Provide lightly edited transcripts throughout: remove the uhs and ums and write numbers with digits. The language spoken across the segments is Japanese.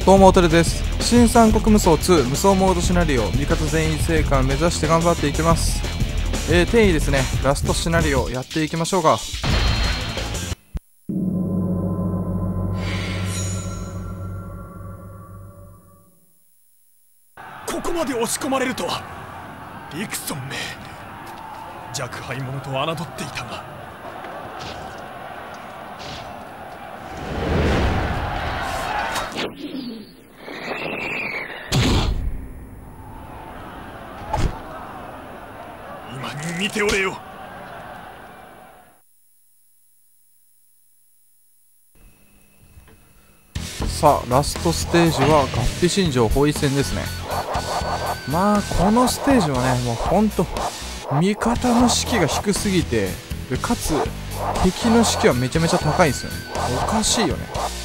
どうもおてるです。新三国無双2無双モードシナリオ味方全員生還目指して頑張っていきます。転移ですね。ラストシナリオやっていきましょうか。 ここまで押し込まれるとは。リクソンめ、若輩者と侮っていたが。今に見ておれよ。 さあラストステージは合皮新庄包囲戦ですね。まあこのステージはね、もうほんと味方の士気が低すぎて、でかつ敵の士気はめちゃめちゃ高いんですよね。おかしいよね。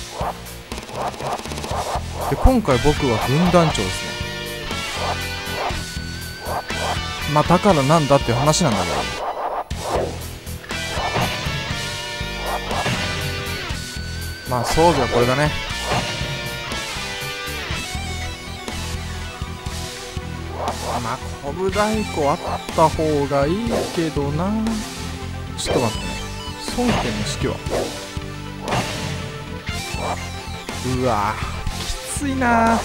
で今回僕は軍団長ですね。まあだからなんだっていう話なんだけど、まあ装備はこれだね。まあコブ太鼓あった方がいいけどな。ちょっと待ってね、孫権の指揮はうわきついな。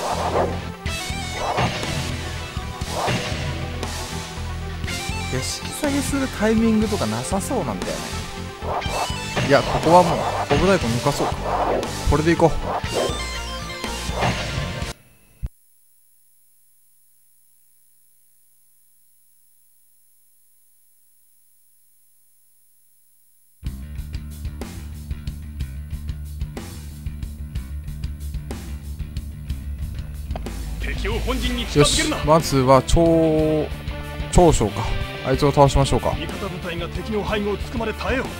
引き下げするタイミングとかなさそうなんだよね。いやここはもうコブ太鼓抜かそうか。これでいこう。よし、まずは長将か。あいつを倒しましょうか。 味方部隊が敵の背後をつくまで耐えよ。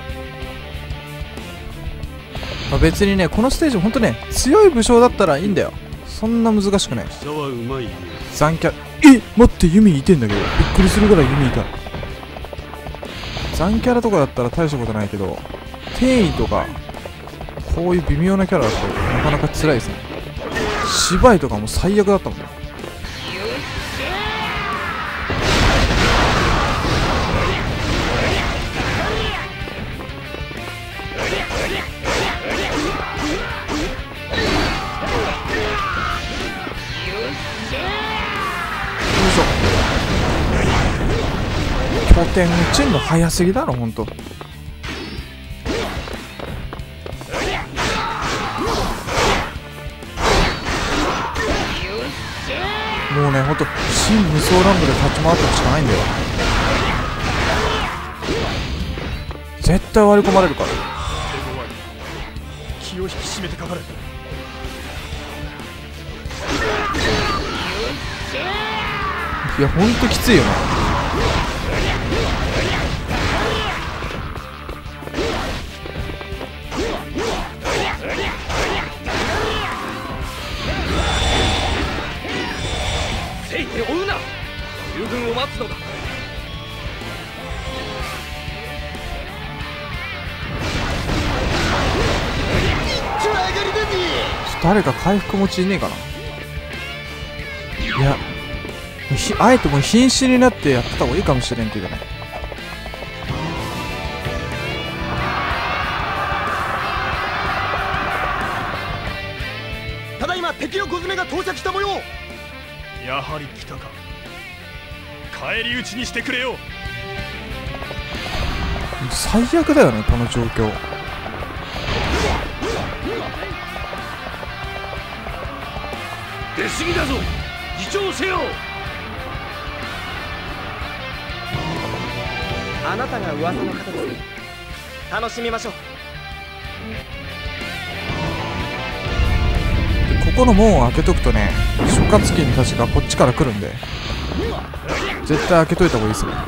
まあ、別にねこのステージほんとね強い武将だったらいいんだよ。そんな難しくない。残キャラ、待って弓いてんだけど、びっくりするぐらい弓いた。残キャラとかだったら大したことないけど、転移とかこういう微妙なキャラだとなかなか辛いですね。芝居とかも最悪だったもんね。拠点打ちんの早すぎだろほんと。もうねほんと新無双ランブで立ち回ってるしかないんだよ。絶対割り込まれるから。 気を引き締めてかかる。 いやほんときついよな。 せいて追うな。従軍を待つのだ。 誰か回復持ちいねえかな。いやあえてもう瀕死になってやってた方がいいかもしれんけどね。 ただいま敵の小詰めが到着した模様。やはり来たか。返り討ちにしてくれよ。 最悪だよねこの状況。 出過ぎだぞ。自重せよ。 あなたが噂の方ですね。楽しみましょう。 ここの門を開けとくとね、諸葛金たちがこっちから来るんで絶対開けといた方がいいですね。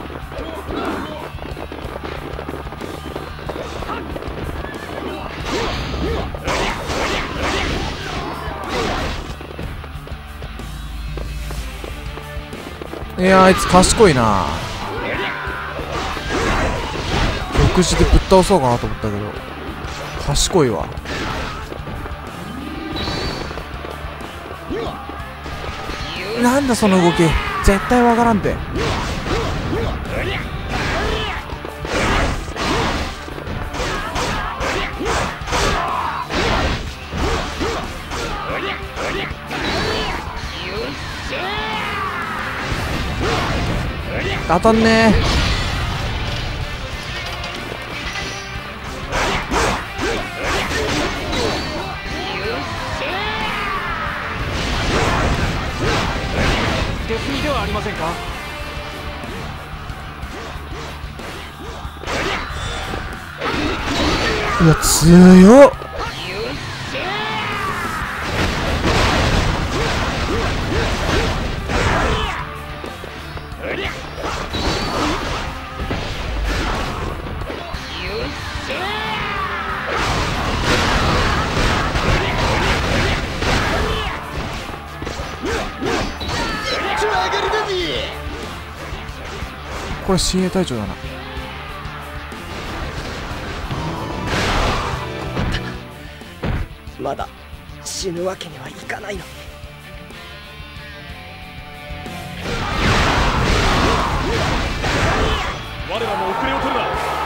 いやあいつ賢いな。独自でぶっ倒そうかなと思ったけど賢いわ。 なんだその動き、絶対わからんて。当たんねえ。 出過ぎではありませんか。 いや強っ。これ親衛隊長だな。 まだ死ぬわけにはいかないの。 我らも遅れを取るな。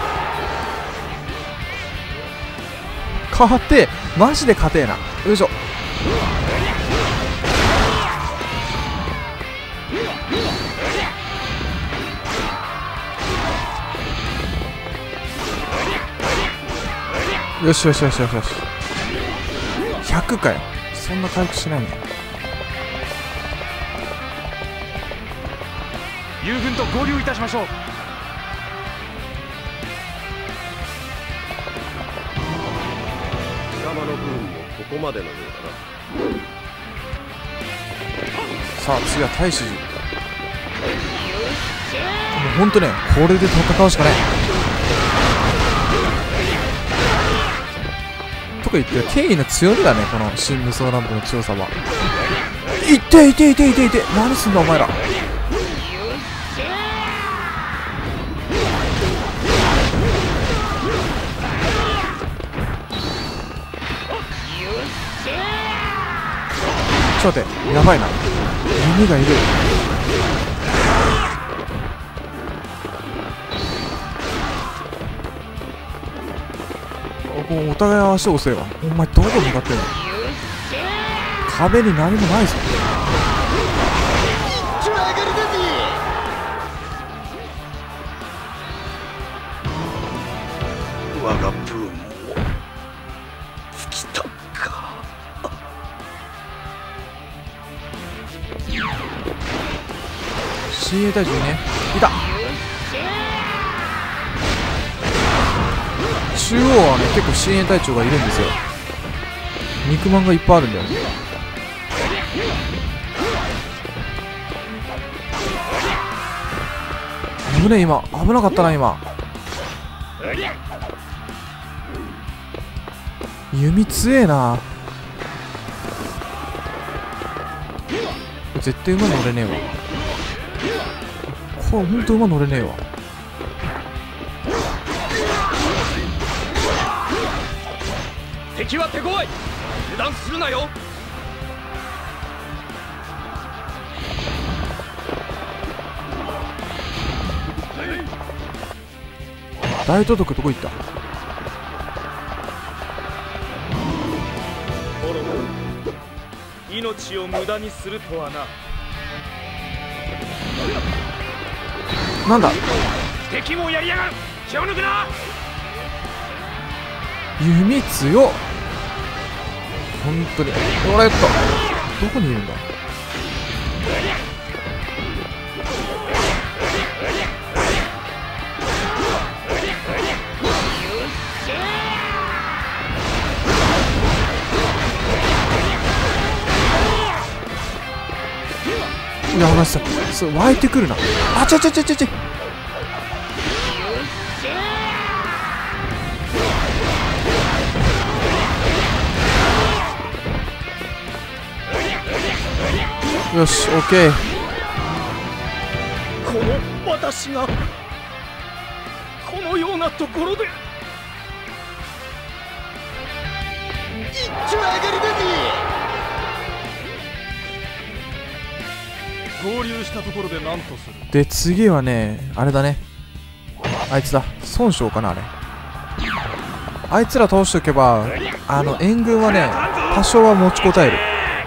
勝てえ、マジで勝てえな。よいしょ。よしよしよしよしよし。100かよ。そんな回復しないね。 友軍と合流いたしましょう。 仲間の分もここまでのようだな。 さあ次は太子寺。もうほんとね、これで戦うしかない。とか言って権威の強みだね、この新無双ランプの強さは。いっていていていていて、何すんだお前ら。ちょっと待って、やばいな、弓がいる。お互い足を押せば。お前どこ向かってんの。壁に何もないぞ。 我がプーンも尽きたか。 親衛隊長ね、いた。中央はね、結構親衛隊長がいるんですよ。肉まんがいっぱいあるんだよ。危ねえ、今危なかったな。今弓強えな。絶対馬乗れねえわ。これほんと馬乗れねえわ。 敵は手強い。油断するなよ。 大都督どこ行った。 命を無駄にするとはな。 なんだ敵もやりやがる。気を抜くな。 弓強っ。本当に。ほらやった。どこにいるんだ。いや、同じさ、そう、湧いてくるな。あちゃちゃちゃちゃちゃ。よし、オッケー。 この私がこのようなところで。 合流したところで何とする。 で次はねあれだね、あいつだ、孫将かな。あれあいつら倒しておけば援軍はね多少は持ちこたえる。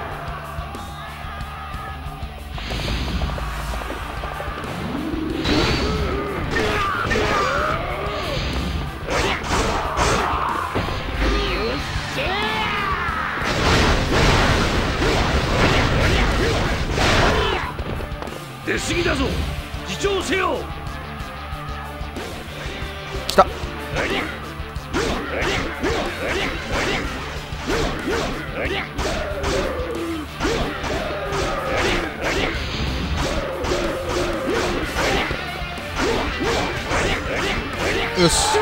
出過ぎだぞ。自重せよ。 来た。よし。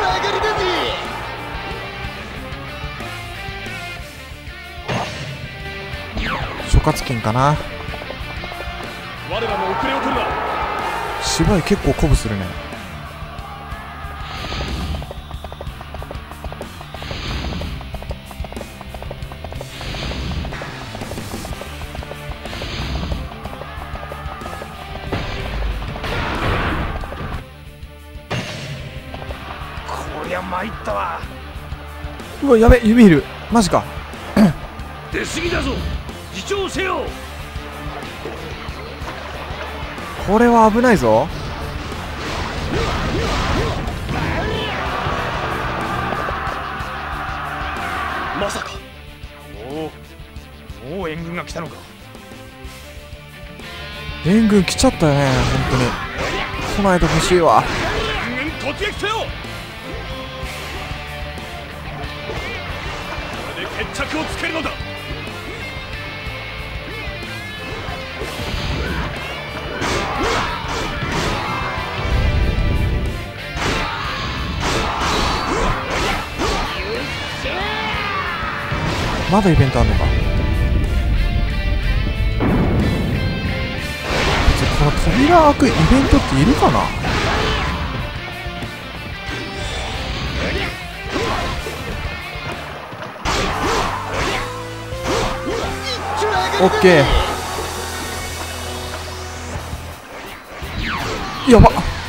諸葛金かな。 我らも遅れを取るな。 芝居結構鼓舞するね。 こりゃ参ったわ。 うわやべ、弓いる。マジか。 出過ぎだぞ。自重せよ。 これは危ないぞ。 まさか。もう援軍が来たのか。 援軍来ちゃったよね。本当に備えてほしいわ。 援軍突撃せよ。これで決着をつけるのだ。 まだイベントあんのか。この扉開くイベントっているかな。オッケー。やばっ。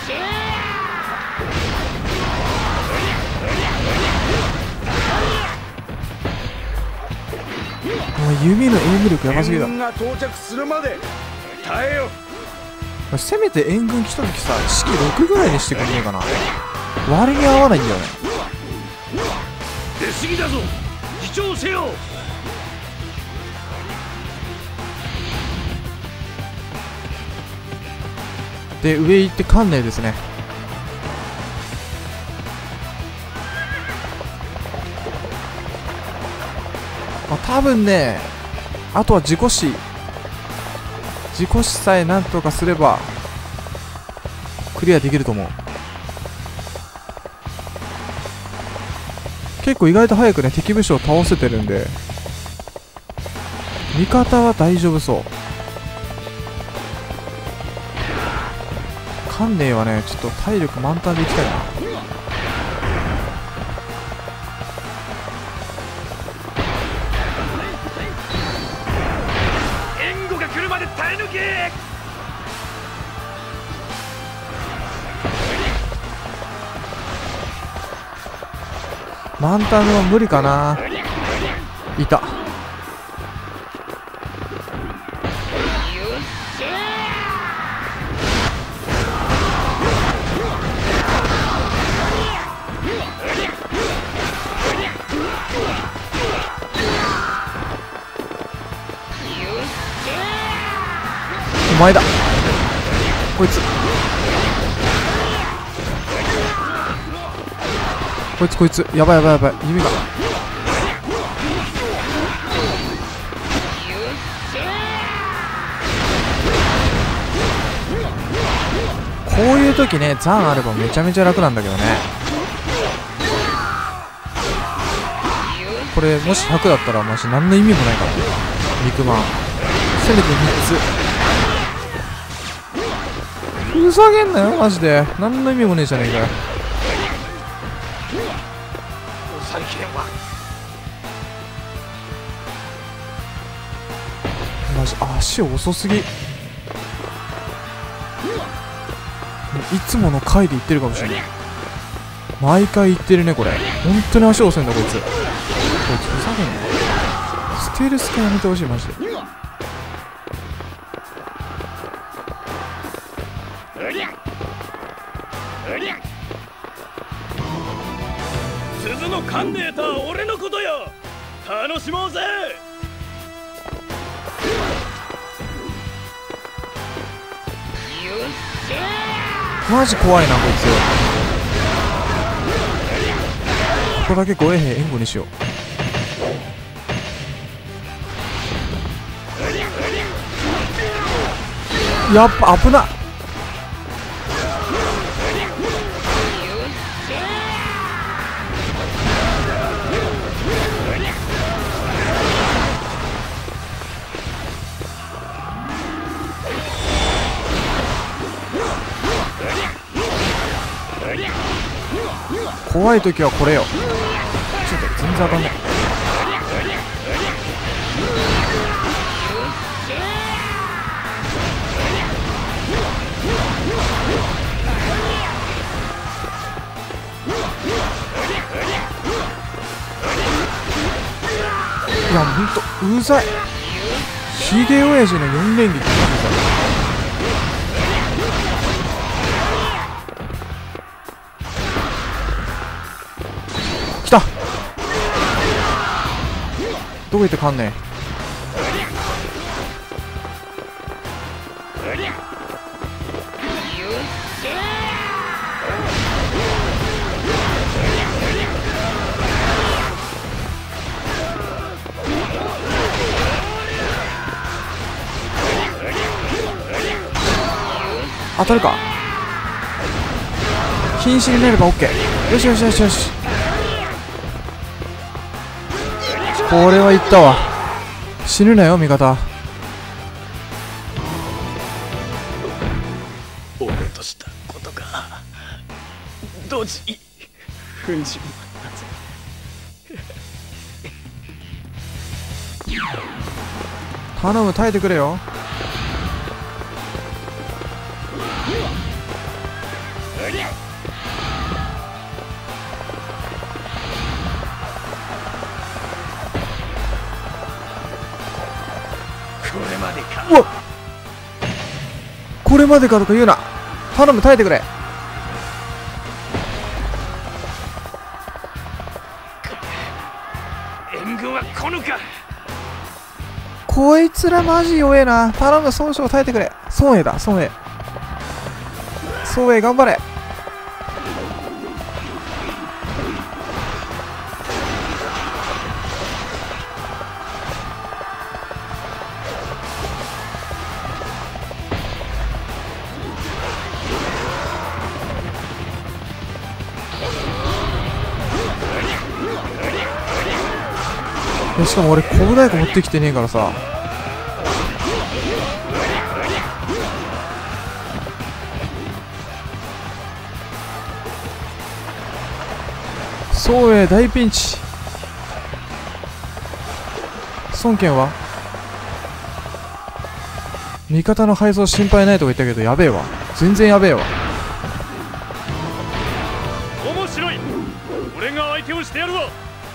もう弓のエイム力やばすぎだ。 援軍が到着するまで耐えよ。 せめて援軍来た時さ、式6ぐらいにしてくんねえかな。割に合わないんだよね。 出過ぎだぞ。自重せよ。 で上行って関連ですね。多分ね、あとは自己死さえなんとかすればクリアできると思う。結構意外と早くね敵武将を倒せてるんで、味方は大丈夫そう。関連はねちょっと体力満タンでいきたいな。満タンは無理かな。いた。お前だこいつ。こいつやばいやばい弓が。こういう時ね残あればめちゃめちゃ楽なんだけどね。これもし100だったらマジ何の意味もないからね。肉まんせめて3つ。ふざけんなよマジで。何の意味もねえじゃねえかよ。 抑えきれんわ。 マジ足遅すぎ。 いつもの回で言ってるかもしれない。毎回言ってるねこれ。本当に足遅いんだこいつ。こいつふざけんな。ステルスかやめてほしいマジで。 鈴のカンネーターは俺のことよ。楽しもうぜ。 マジ怖いなこいつ。ここだけ護衛兵援護にしよう。やっぱ危な。怖い時はこれよ。ちょっと全然当たんない。いやほんとうざい。ヒゲ親父の4連撃マジで。来た。どこ行ってかんねえ。当たるか。瀕死になれば OK。 よしよしよしよし。これはいったわ。死ぬなよ味方。 俺としたことがドジ踏んじまったぜ。 頼む耐えてくれよ。うわっ、これまでかとか言うな。頼む耐えてくれ。 援軍は来ぬか。 こいつらマジ弱えな。頼む孫将耐えてくれ。孫衛だ孫衛。孫衛頑張れ。しかも俺コブ太鼓持ってきてねえからさ。そう大ピンチ。孫権は味方の敗走心配ないとか言ったけどやべえわ。全然やべえわ。 面白い。俺が相手をしてやるわ。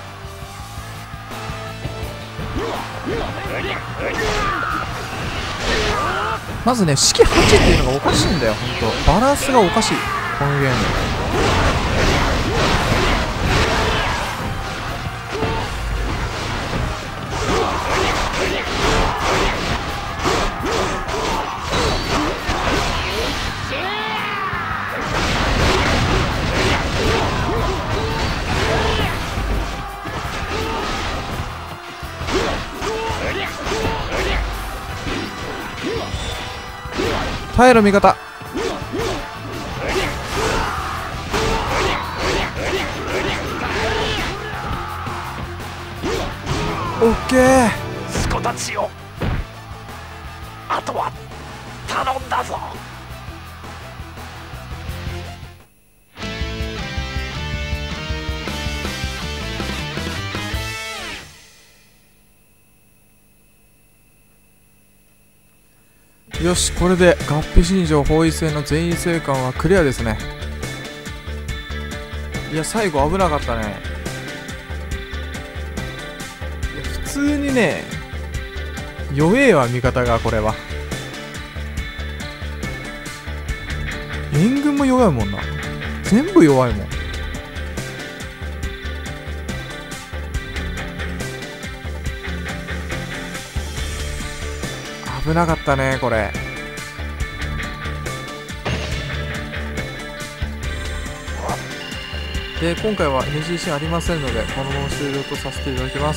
まずね式8っていうのがおかしいんだよ。ほんとバランスがおかしいこのゲーム。耐えろ味方。オッケー。 スコたちよ、あとは頼んだぞ。 よし、これで合皮新庄包囲戦の全員生還はクリアですね。いや、最後危なかったね。いや、普通にね、弱えわ、味方が。これは援軍も弱いもんな。全部弱いもん。危なかったね、これ。で、今回は NG シーンありませんので、このまま終了とさせていただきます。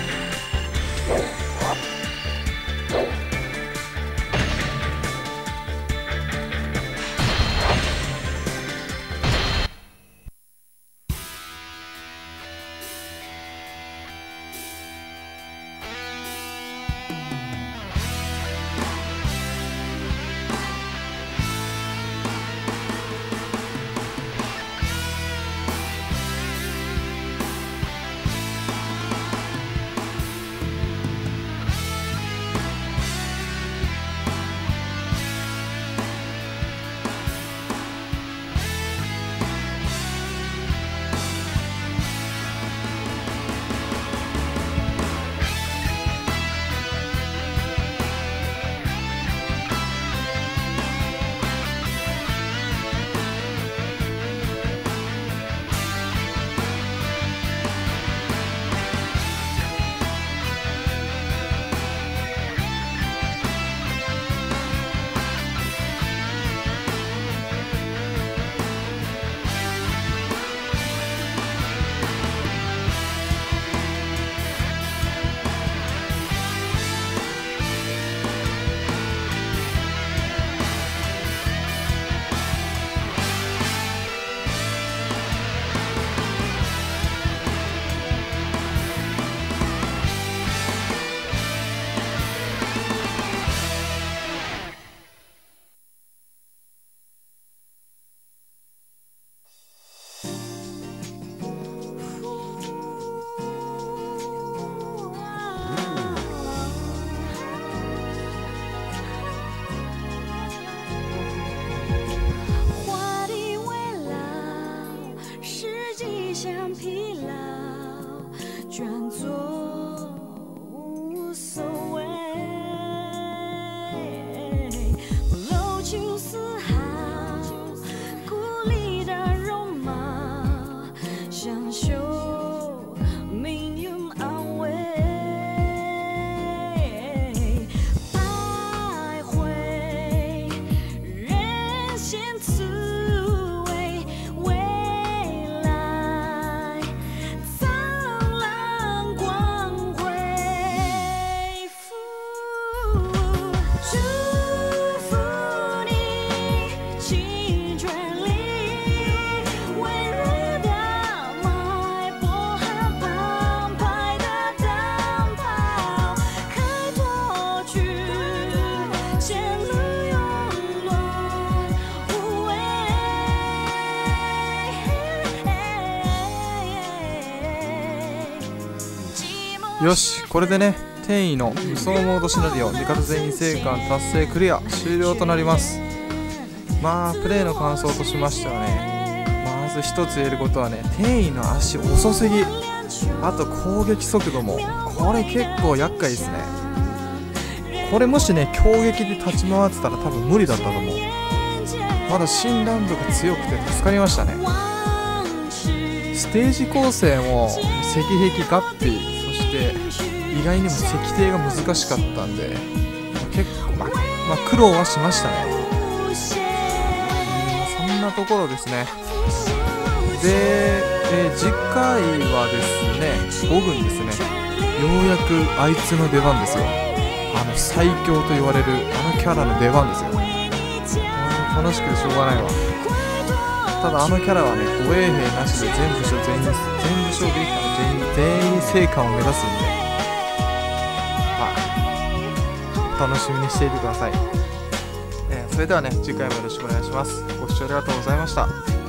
よし、これでね、転移の無双モードシナリオ味方全員生還達成クリア終了となります。まあプレイの感想としましてはね、まず一つ言えることはね、転移の足遅すぎ、あと攻撃速度もこれ結構厄介ですね。これもしね強撃で立ち回ってたら多分無理だったと思う。まだ新乱舞が強くて助かりましたね。ステージ構成も石壁合皮、そして意外にも石庭が難しかったんで、結構まあ苦労はしましたね。そんなところですね。で、次回はですね5軍ですね。ようやくあいつの出番ですよ。最強と言われるキャラの出番ですよ。楽しくてしょうがないわ。ただキャラはね護衛兵なしで全部勝利できたら全員生還を目指すんで、楽しみにしていてください。それではね次回もよろしくお願いします。ご視聴ありがとうございました。